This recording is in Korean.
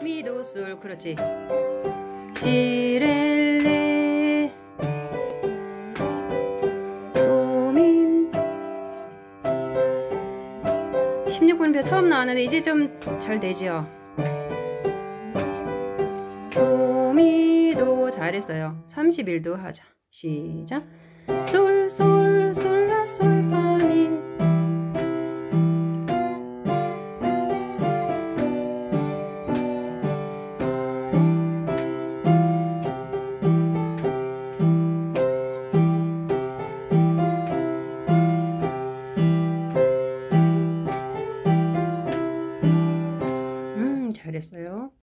미도 솔. 그렇지. 시렐레 도미. 16분표 처음 나왔는데 이제 좀 잘 되지요. 도미도 잘했어요. 31도 하자. 시작. 솔솔